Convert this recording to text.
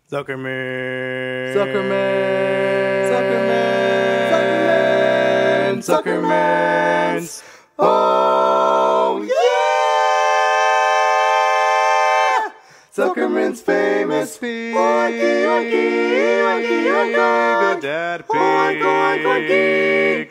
Zuckerman. Zuckerman. Zuckerman. Zuckerman's. Oh yeah! Zuckerman's famous feet. Oinky, oinky, oinky, oinky, oinky. Go Dad Pig.